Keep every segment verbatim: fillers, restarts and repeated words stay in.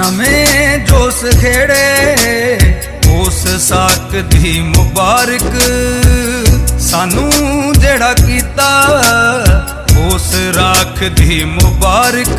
नवें जोश खेड़े उस साक दी मुबारक सानू जेड़ा कीता उस राख दी मुबारक।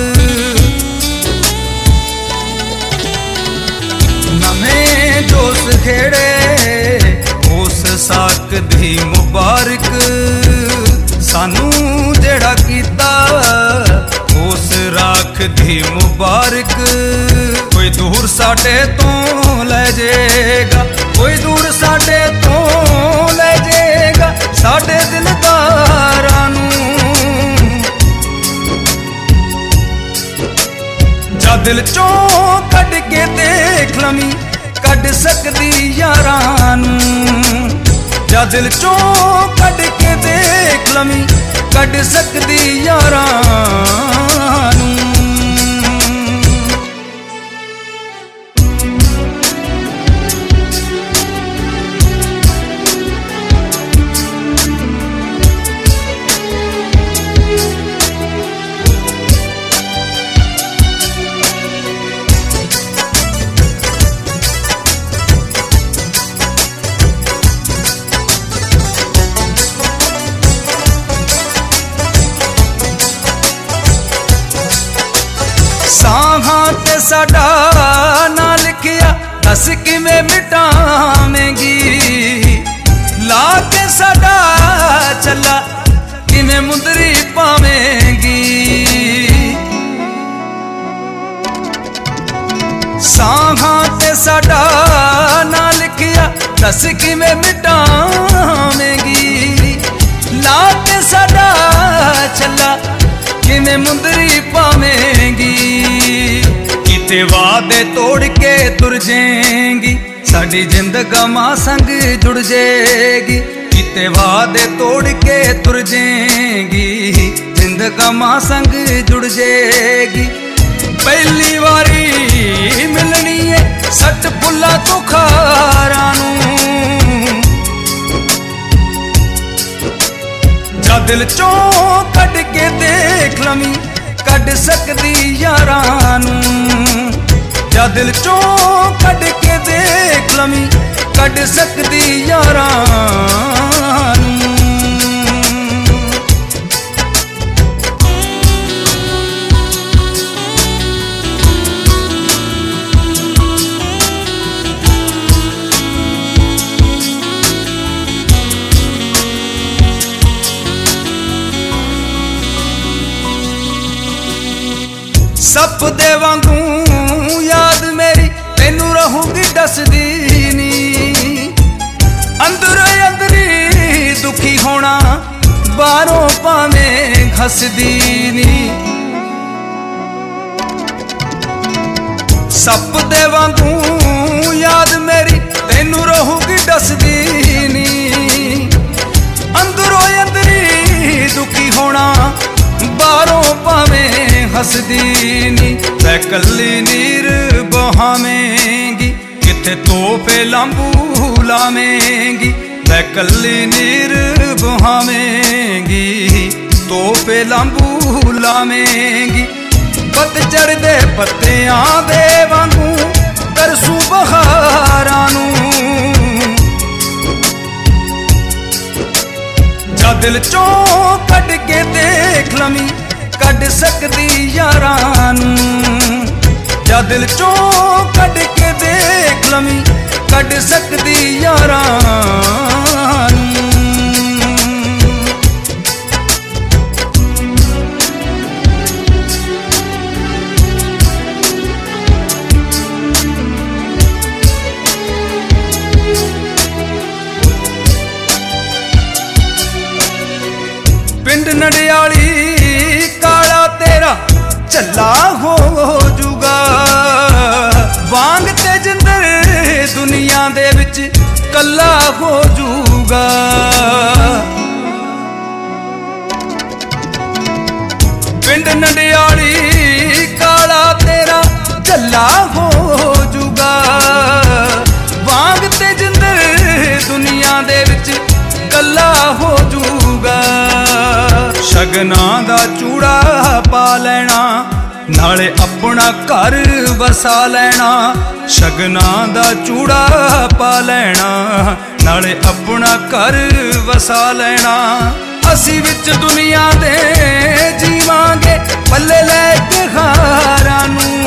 नवें जोश खेड़े उस साक दी मुबारक सानू जेड़ा कीता उस राख दी मुबारक। कोई दूर साडे तो ले जाएगा, कोई दूर साडे तो ले जाएगा साडे दिलदारां नू। जा दिल चों कढ के देख लवी कढ सकदी यारां नू। जा दिल चों कढ के देख लवी कढ सकदी यारां नू। साहां ते साडा ना लिखिया दस किवें मिटावेंगी, ला के साडा चला किवें मुंदरी पावेंगी। साहां ते साडा ना लिखिया दस किवें मिटावेंगी, ला के साडा चला किवें मुंदरी पावेंगी। किते वादे तोड़ के तुर जाएंगी साडी जिंदगा मां संग जुड़ जाएगी। किते वादे तोड़ के तुर जाएंगी जिंदगा मां संग जुड़ जाएगी। पहली वारी मिलनी है सट फुल्ला तो खारां नू। जा दिल चों कढ के देख लवी कढ सकदी यारां नू। जा दिल चों कढ के देख लवी कढ सकदी यारां नू। सप दे वांगू याद मेरी तेनू रहूंगी दसदी नी। अंदर अंदरी दुखी होना बाहरों भावें हसदी नी। सप दे वांगू याद मेरी तेनू रहूंगी दसदी नी। अंदरों अंदरी दुखी होना बाहरों भावें हसदी नी। तै कल्ली नीर बहावेंगी किथे तोहफे लांबू लावेंगी। तै कल्ली नीर बहावेंगी तोहफे लांबू लावेंगी। पतझड़ दे पत्तियां दे वांगू तरसू बहारां नू। जा दिल चों कढ के देख लवी कढ सकदी यारां नू। जा दिल चों कढ के देख लवी कढ सकदी यारां नू। पिंड नडियाली काला तेरा झल्ला हो जूगा। वांग ते जिंदर दुनिया दे विच कल्ला हो जूगा। पिंड नडियाली काला तेरा झल्ला हो जूगा। वांग ते जिंदर दुनिया दे विच कल्ला हो जूगा। शगना दा चूड़ा पा लेना नाले अपना घर वसा लेना, शगना दा चूड़ा पा लेना, नाले अपना घर वसा लेना। असी विच दुनिया दे जीवांगे पल्ले लैके हारां नूं,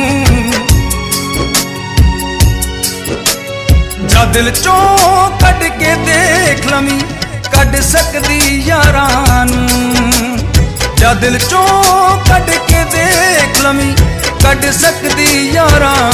जा दिल चों कढ के देख लवीं कढ सकदी यारां नूं, जा दिल चों कढ के देख लवीं कढ सकदी यारां